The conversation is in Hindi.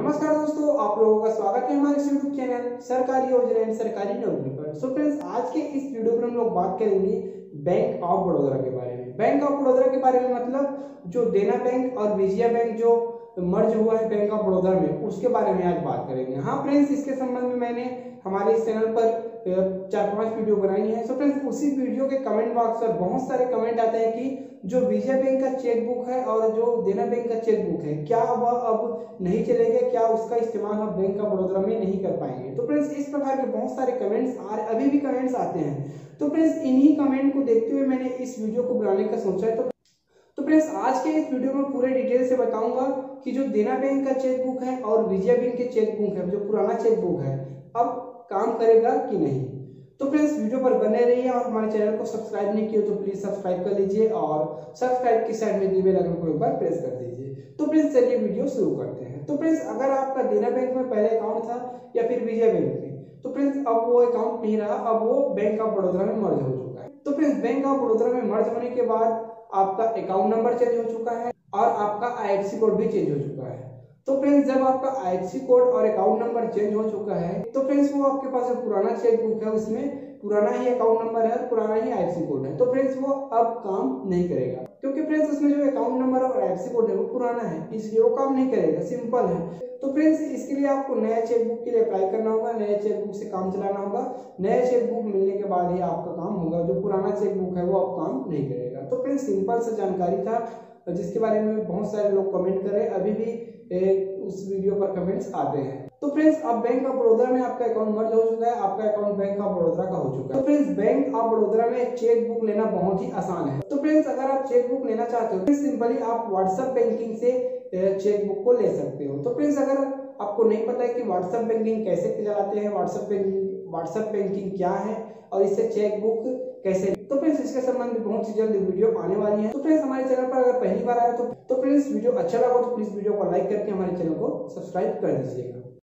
नमस्कार दोस्तों, आप लोगों का स्वागत है हमारे यूट्यूब चैनल सरकारी योजना एंड सरकारी नौकरी पर। सो फ्रेंड्स, आज के इस वीडियो पर हम लोग बात करेंगे बैंक ऑफ बड़ौदा के बारे में। बैंक ऑफ बड़ौदा के बारे में मतलब जो देना बैंक और विजया बैंक जो मर्ज हुआ है बैंक ऑफ बड़ौदा में, उसके बारे में आज बात करेंगे। हाँ फ्रेंड्स, इसके संबंध में मैंने हमारे इस चैनल पर 4-5 वीडियो बनाई है। सो फ्रेंड्स, उसी वीडियो के कमेंट बॉक्स पर बहुत सारे कमेंट आते हैं कि जो विजय बैंक का चेकबुक है और जो देना बैंक का चेकबुक है, क्या वह अब नहीं चलेगा, क्या उसका इस्तेमाल हम बैंक ऑफ बड़ौदा में नहीं कर पाएंगे। तो फ्रेंड्स, इस प्रकार के बहुत सारे कमेंट्स अभी भी कमेंट्स आते हैं। तो फ्रेंड्स, इन्हीं कमेंट को देखते हुए मैंने इस वीडियो को बनाने का सोचा है। तो फ्रेंड्स, आज के इस वीडियो में पूरे डिटेल से बताऊंगा कि जो देना बैंक का चेकबुक है और विजय बैंक के चेकबुक है, जो पुराना चेकबुक है, अब काम करेगा कि नहीं। तो फ्रेंड्स, वीडियो पर बने रहिए और हमारे चैनल को सब्सक्राइब नहीं किया तो प्लीज सब्सक्राइब कर लीजिए और सब्सक्राइब की साइड में दी बेल आइकन को एक बार प्रेस कर दीजिए। तो फ्रेंड्स, चलिए वीडियो शुरू करते हैं। तो फ्रेंड्स, अगर आपका देना बैंक में पहले अकाउंट था या फिर विजय बैंक में, तो फ्रेंड्स अब वो अकाउंट नहीं रहा, अब वो बैंक ऑफ बड़ौदा में मर्ज हो चुका है। तो फ्रेंड्स, बैंक ऑफ बड़ौदा में मर्ज होने के बाद आपका अकाउंट नंबर चेंज हो चुका है और आपका आईएफएससी कोड भी चेंज हो चुका है। तो फ्रेंड्स, जब आपका आईएफएससी कोड और अकाउंट नंबर चेंज हो चुका है, तो फ्रेंड्स वो आपके पास जो पुराना चेकबुक है उसमें पुराना ही अकाउंट नंबर है, पुराना ही आईएफएससी कोड है। तो फ्रेंड्स, वो अब काम नहीं करेगा, क्योंकि फ्रेंड्स उसमें जो अकाउंट नंबर और आईएफएससी कोड है वो पुराना है, इसलिए वो काम नहीं करेगा। सिंपल है। तो फ्रेंड्स, इसके लिए आपको नया चेकबुक के लिए अप्लाई करना होगा, नए चेकबुक से काम चलाना होगा। नया चेकबुक मिलने के बाद ही आपका काम होगा। जो पुराना चेकबुक है वो अब काम नहीं करेगा। तो फ्रेंड्स, सिंपल सा जानकारी था जिसके बारे में बहुत सारे लोग कमेंट कर रहे हैं। अभी भी उस वीडियो पर कमेंट्स आते हैं। तो फ्रेंड्स, अब बैंक ऑफ बड़ौदा में आपका अकाउंट मर्ज हो चुका है, आपका अकाउंट बैंक ऑफ बड़ौदा का हो चुका है। तो फ्रेंड्स, बैंक ऑफ बड़ौदा में चेक बुक लेना बहुत ही आसान है। तो फ्रेंड्स, अगर आप चेक बुक लेना चाहते हो तो सिंपली आप व्हाट्सएप बैंकिंग से चेक बुक को ले सकते हो। तो फ्रेंड्स, अगर आपको नहीं पता है कि व्हाट्सएप बैंकिंग कैसे चलाते हैं, व्हाट्सएप बैंकिंग क्या है और इससे चेक बुक कैसे, तो फ्रेंड्स इसके संबंध में बहुत ही जल्द वीडियो आने वाली है। तो फ्रेंड्स, हमारे चैनल पर अगर पहली बार आए तो फ्रेंड्स वीडियो अच्छा लगा तो प्लीज वीडियो को लाइक करके हमारे चैनल को सब्सक्राइब कर दीजिएगा।